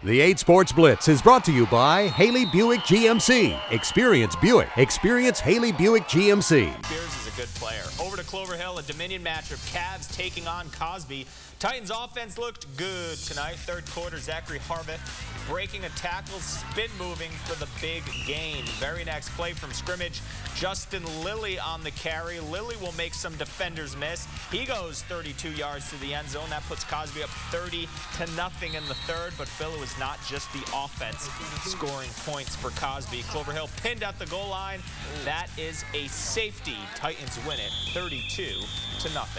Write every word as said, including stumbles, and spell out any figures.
The eight Sports Blitz is brought to you by Haley Buick G M C. Experience Buick. Experience Haley Buick G M C. Spears is a good player. Over to Clover Hill, a Dominion matchup. Cavs taking on Cosby. Titans offense looked good tonight. Third quarter, Zachary Harveth breaking a tackle, spin moving for the big gain. Very next play from scrimmage, Justin Lilly on the carry. Lilly will make some defenders miss. He goes thirty-two yards to the end zone. That puts Cosby up thirty to nothing in the third, but Phil, it was not just the offense scoring points for Cosby. Clover Hill pinned at the goal line. That is a safety. Titans win it thirty-two to nothing.